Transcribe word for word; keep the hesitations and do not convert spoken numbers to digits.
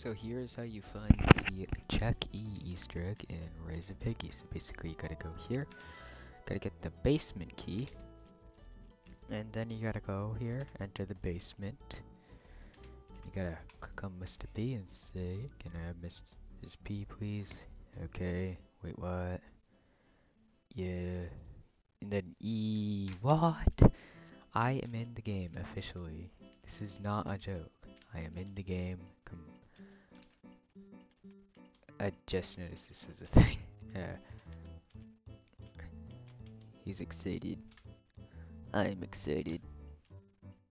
So here's how you find the Jacke Easter egg in Raise a Piggy. So basically you gotta go here, gotta get the basement key, and then you gotta go here, enter the basement. You gotta click on Mister P and say, can I have Mister P please? Okay, wait what? Yeah, and then E, what? I am in the game officially. This is not a joke. I am in the game. Come I just noticed this was a thing. Yeah. He's excited. I'm excited.